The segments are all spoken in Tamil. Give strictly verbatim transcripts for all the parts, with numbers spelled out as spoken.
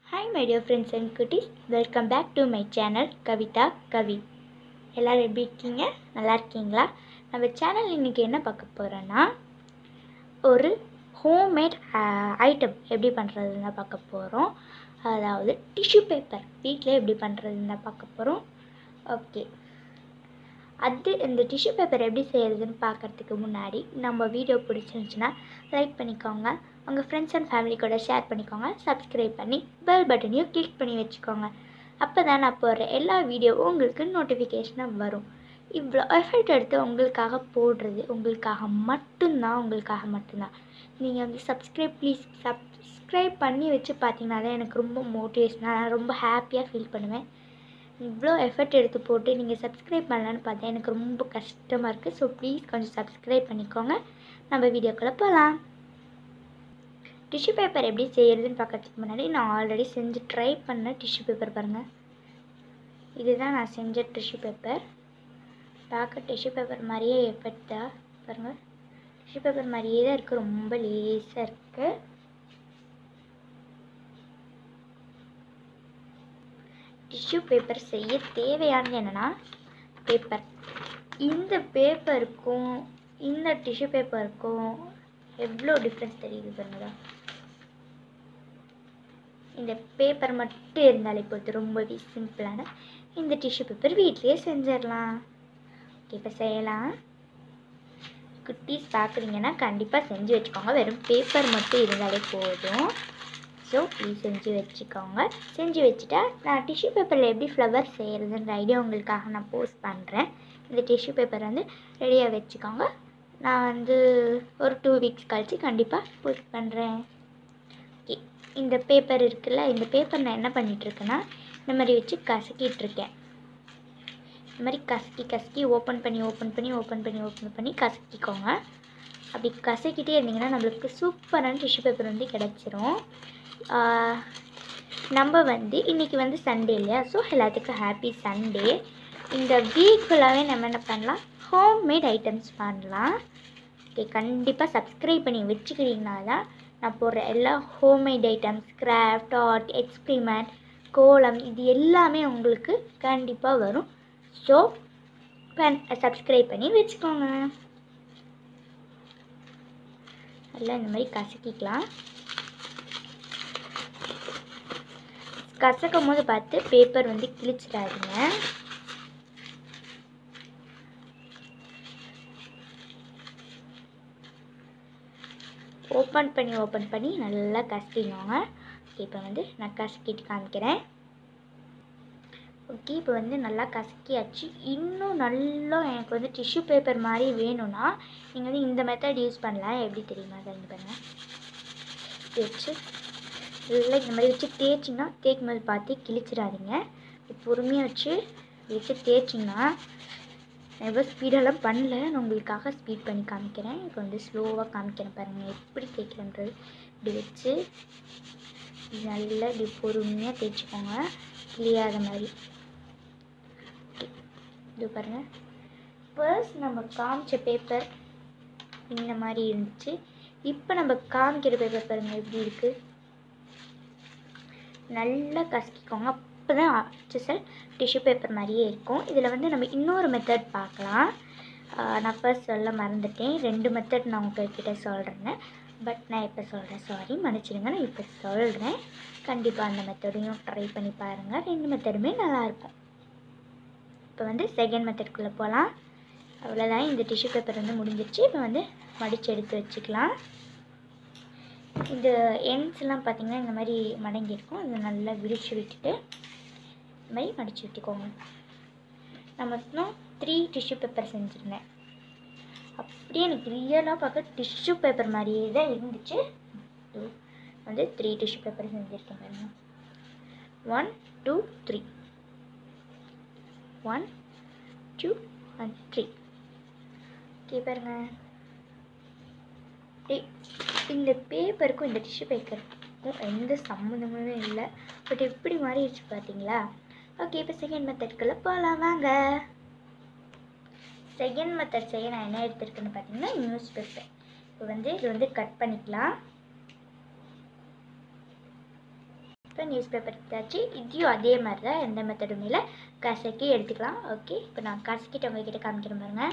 Hi my dear friends and cuties, welcome back to my channel Kavita Kavi. எல்லாரும் எப்படி இருக்கீங்க? நல்லா இருக்கீங்களா? நம்ம சேனல் இன்னைக்கு என்ன பார்க்க போறோம்னா ஒரு ஹோம்மேட் ஐட்டம் எப்படி பண்றதுன்னு பார்க்க போறோம். அதாவது டிஷ்யூ பேப்பர் வீட்ல எப்படி பண்றதுன்னு பார்க்க போறோம். ஓகே. அது இந்த டிஷ்யூ பேப்பர் எப்படி செய்யறதுன்னு பார்க்கறதுக்கு முன்னாடி நம்ம வீடியோ பிடிச்சிருந்துச்சுன்னா லைக் பண்ணிக்கோங்க. உங்கள் ஃப்ரெண்ட்ஸ் அண்ட் ஃபேமிலி கூட ஷேர் பண்ணிக்கோங்க. சப்ஸ்கிரைப் பண்ணி பெல் பட்டனையும் கிளிக் பண்ணி வச்சுக்கோங்க. அப்போ தான் நான் போடுற எல்லா வீடியோவும் உங்களுக்கு நோட்டிஃபிகேஷனாக வரும். இவ்வளோ எஃபர்ட் எடுத்து உங்களுக்காக போடுறது உங்களுக்காக மட்டும்தான் உங்களுக்காக மட்டும்தான் நீங்கள் வந்து சப்ஸ்கிரைப் ப்ளீஸ் சப்ஸ்கிரைப் பண்ணி வச்சு பார்த்தீங்கன்னாலே எனக்கு ரொம்ப மோட்டிவேஷனாக நான் ரொம்ப ஹாப்பியாக ஃபீல் பண்ணுவேன். இவ்வளோ எஃபர்ட் எடுத்து போட்டு நீங்கள் சப்ஸ்கிரைப் பண்ணலான்னு பார்த்தா எனக்கு ரொம்ப கஷ்டமாக இருக்குது. ஸோ ப்ளீஸ் கொஞ்சம் சப்ஸ்கிரைப் பண்ணிக்கோங்க. நம்ம வீடியோக்குள்ளே போகலாம். டிஷ்யூ பேப்பர் எப்படி செய்யறதுன்னு பார்க்கறதுக்கு முன்னாடி நான் ஆல்ரெடி செஞ்சு ட்ரை பண்ண டிஷ்யூ பேப்பர் பாருங்கள். இதுதான் நான் செஞ்ச டிஷ்யூ பேப்பர். பார்க்க டிஷ்யூ பேப்பர் மாதிரியே எஃபெக்டா பாருங்கள். டிஷ்யூ பேப்பர் மாதிரியே தான் இருக்குது. ரொம்ப லேஸாக இருக்குது. டிஷ்யூ பேப்பர் செய்ய தேவையானது என்னென்னா பேப்பர். இந்த பேப்பருக்கும் இந்த டிஷ்யூ பேப்பருக்கும் எவ்வளோ டிஃப்ரென்ஸ் தெரியுது பாருங்களா. இந்த பேப்பர் மட்டும் இருந்தாலே போது ரொம்பவே சிம்பிளான இந்த டிஷ்யூ பேப்பர் வீட்லேயே செஞ்சிடலாம். ஓகே, இப்போ செய்யலாம். குட்டீஸ் பார்க்குறீங்கன்னா கண்டிப்பாக செஞ்சு வச்சுக்கோங்க. வெறும் பேப்பர் மட்டும் இருந்தாலே போதும். ஸோ ப்ளீஸ் செஞ்சு வச்சுக்கோங்க. செஞ்சு வச்சுட்டா நான் டிஷ்யூ பேப்பரில் எப்படி ஃப்ளவர் செய்கிறதுன்ற ஐடியா உங்களுக்காக நான் போஸ்ட் பண்ணுறேன். இந்த டிஷ்யூ பேப்பர் வந்து ரெடியாக வச்சுக்கோங்க. நான் வந்து ஒரு டூ வீக்ஸ் கழித்து கண்டிப்பாக போஸ்ட் பண்ணுறேன். ஓகே, இந்த பேப்பர் இருக்குல்ல, இந்த பேப்பர் நான் என்ன பண்ணிகிட்ருக்கேன்னா இந்த மாதிரி வச்சு கசக்கிட்டுருக்கேன். இந்த மாதிரி கசக்கி கசக்கி ஓப்பன் பண்ணி ஓப்பன் பண்ணி ஓப்பன் பண்ணி ஓப்பன் பண்ணி கசக்கிக்கோங்க. அப்படி கசக்கிட்டே இருந்தீங்கன்னா நம்மளுக்கு சூப்பரான டிஷ்யூ பேப்பர் வந்து கிடச்சிரும். நம்ம வந்து இன்றைக்கி வந்து சண்டே இல்லையா, ஸோ எல்லாத்துக்கும் ஹாப்பி சண்டே. இந்த வீக் ஃபுல்லாகவே நம்ம என்ன பண்ணலாம், ஹோம்மேட் ஐட்டம்ஸ் பண்ணலாம். ஓகே, கண்டிப்பாக சப்ஸ்கிரைப் பண்ணி வச்சுக்கிறீங்கன்னா தான் நான் போடுற எல்லா homemade items, craft, art, experiment, kolam இது எல்லாமே உங்களுக்கு கண்டிப்பாக வரும். ஸோ பண் சப்ஸ்கிரைப் பண்ணி வச்சுக்கோங்க. நல்லா இந்த மாதிரி கசக்கிக்கலாம். கசக்கும் போது பார்த்து பேப்பர் வந்து கிழிச்சிடாதீங்க. ஓப்பன் பண்ணி ஓப்பன் பண்ணி நல்லா கசக்கிக்கோங்க. இப்போ வந்து நான் கசக்கிட்டு காமிக்கிறேன். ஓகே, இப்போ வந்து நல்லா கசக்கியாச்சு. இன்னும் நல்லா எனக்கு வந்து டிஷ்யூ பேப்பர் மாதிரி வேணும்னா நீங்கள் வந்து இந்த மெத்தட் யூஸ் பண்ணலாம். எப்படி தெரியுமா, தெரிஞ்சு பாருங்கள். வச்சு நல்லா இந்த மாதிரி வச்சு தேய்ச்சிங்கன்னா தேய்க்கும் போது பார்த்து கிழிச்சிடாதீங்க. பொறுமையாக வச்சு வச்சு தேய்ச்சிங்கன்னா எவ்வளோ ஸ்பீடெல்லாம் பண்ணல, நான் உங்களுக்காக ஸ்பீட் பண்ணி காமிக்கிறேன். இப்போ வந்து ஸ்லோவாக காமிக்கிறேன் பாருங்கள் எப்படி தேய்க்கிறேன்றது. இப்படி வச்சு நல்லா இப்படி பொறுமையாக தேய்ச்சிக்கோங்க, கிளியாத மாதிரி. இது பாருங்கள், ஃபர்ஸ்ட் நம்ம காமிச்ச பேப்பர் இந்த மாதிரி இருந்துச்சு. இப்போ நம்ம காமிக்கிற பேப்பர் பாருங்கள் எப்படி இருக்குது. நல்லா கசக்கிக்கோங்க. அப்போ தான் அச்சல் டிஷ்யூ பேப்பர் மாதிரியே இருக்கும். இதில் வந்து நம்ம இன்னொரு மெத்தட் பார்க்கலாம். நான் ஃபர்ஸ்ட் சொல்ல மறந்துட்டேன். ரெண்டு மெத்தட் நான் உங்கள்கிட்ட சொல்கிறேன். பட் நான் இப்போ சொல்கிறேன், சாரி மன்னிச்சிடுங்க. நான் இப்போ சொல்கிறேன். கண்டிப்பாக அந்த மெத்தடையும் ட்ரை பண்ணி பாருங்கள். ரெண்டு மெத்தடுமே நல்லாயிருக்கும். இப்போ வந்து செகண்ட் மெத்தட்குள்ளே போகலாம். அவ்வளோதான், இந்த டிஷ்யூ பேப்பர் வந்து முடிஞ்சிருச்சு. இப்போ வந்து மடித்து எடுத்து வச்சுக்கலாம். இந்த எண்ட்ஸ்லாம் பார்த்திங்கன்னா இந்த மாதிரி மடங்கியிருக்கும். அதை நல்லா விரித்து விட்டுட்டு இந்த மாதிரி மடித்து விட்டுக்கோங்க. நான் மொத்தம் த்ரீ டிஷ்யூ பேப்பர் செஞ்சுருந்தேன். அப்படியே எனக்கு ரியலாக பார்க்க டிஷ்யூ பேப்பர் மாதிரியே தான் இருந்துச்சு. வந்து த்ரீ டிஷ்யூ பேப்பர் செஞ்சுருக்கேன் பாருங்கள். One two three one two and three. Okay பாருங்கள். இந்த பேப்பருக்கும் இந்த டிஷ்யூ பேப்பருக்கும் எந்த சம்மந்தமுமே இல்லை. பட் எப்படி மாறிடுச்சு பார்த்தீங்களா. ஓகே, இப்போ செகண்ட் மெத்தட்குள்ளே போகலாம் வாங்க. செகண்ட் மெத்தட் செய்ய நான் என்ன எடுத்துருக்கேன்னு பார்த்தீங்கன்னா நியூஸ் பேப்பர். இப்போ வந்து இது வந்து கட் பண்ணிக்கலாம். இப்போ நியூஸ் பேப்பர் எடுத்தாச்சு. இதையும் அதே மாதிரி தான் எந்த மெத்தடும் இல்லை, கசக்கி எடுத்துக்கலாம். ஓகே, இப்போ நான் கசக்கிட்டு உங்ககிட்ட காமிக்கிறேன் பாருங்கள்.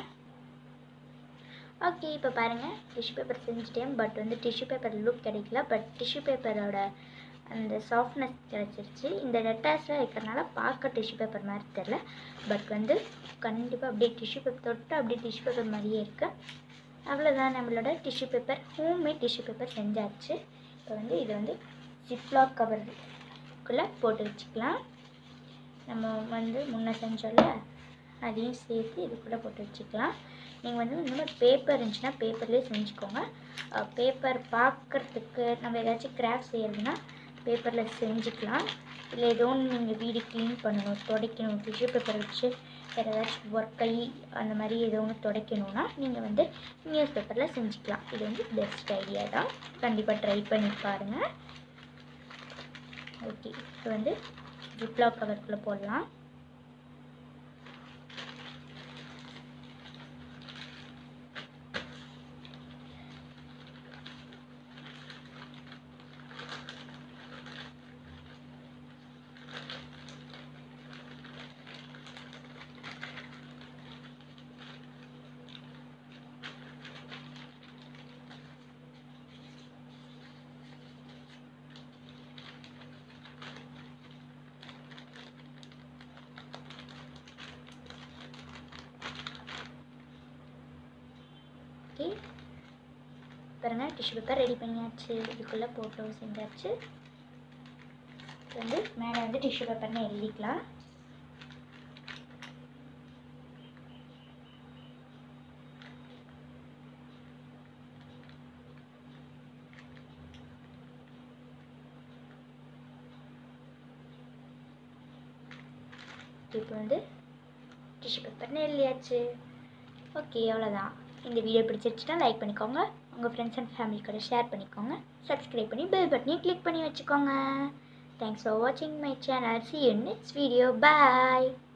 ஓகே, இப்போ பாருங்கள் டிஷ்யூ பேப்பர் செஞ்சுட்டேன். பட் வந்து டிஷ்யூ பேப்பர் லுக் கிடைக்கல, பட் டிஷ்யூ பேப்பரோட அந்த சாஃப்ட்னஸ் கிடச்சிருச்சு. இந்த லெட்டர்ஸ்லாம் இருக்கிறனால பார்க்க டிஷ்யூ பேப்பர் மாதிரி தெரில, பட் வந்து கண்டிப்பாக அப்படியே டிஷ்யூ பேப்பர் தொட்டு அப்படியே டிஷ்யூ பேப்பர் மாதிரியே இருக்குது. அவ்வளோதான், நம்மளோட tissue paper homemade tissue paper செஞ்சாச்சு. இப்போ வந்து இதை வந்து ஜிப்லாக் கவருக்குள்ளே போட்டு வச்சுக்கலாம். நம்ம வந்து முன்னே செஞ்சோம்ல அதையும் சேர்த்து இதுக்குள்ளே போட்டு வச்சுக்கலாம். நீங்கள் வந்து இன்னும் பேப்பர் இருந்துச்சுன்னா பேப்பர்லேயே செஞ்சுக்கோங்க. பேப்பர் பார்க்குறதுக்கு நம்ம ஏதாச்சும் கிராஃப்ட் செய்யறதுன்னா பேப்பரில் செஞ்சுக்கலாம். இல்லை ஏதோ ஒன்று நீங்கள் வீடு க்ளீன் பண்ணணும், துடைக்கணும், டிஷ்யூ பேப்பர் வச்சு வேறு ஏதாச்சும் ஒர்க் கை அந்த மாதிரி ஏதோ ஒன்று துடைக்கணுன்னா நீங்கள் வந்து நியூஸ் பேப்பரில் செஞ்சுக்கலாம். இது வந்து பெஸ்ட் ஐடியா தான், கண்டிப்பாக ட்ரை பண்ணி பாருங்கள். ஓகே, இப்போ வந்து ஜிப்லாக் கவருக்குள்ளே போடலாம். ஓகே, பாருங்கள் டிஷ்யூ பேப்பர் ரெடி பண்ணியாச்சு. இதுக்குள்ளே போட்டோ செஞ்சாச்சு. வந்து மேலே வந்து டிஷ்யூ பேப்பர்னு எழுதிக்கலாம். இப்போ வந்து டிஷ்யூ பேப்பர்னு எழுதியாச்சு. ஓகே, அவ்வளோதான். இந்த வீடியோ பிடிச்சிருச்சுன்னா லைக் பண்ணிக்கோங்க, உங்கள் ஃப்ரெண்ட்ஸ் அண்ட் ஃபேமிலி கூட ஷேர் பண்ணிக்கோங்க, சப்ஸ்கிரைப் பண்ணி பெல் பட்டனையும் கிளிக் பண்ணி வச்சுக்கோங்க. தேங்க்ஸ் ஃபார் வாட்சிங் my channel. See you in next video. Bye.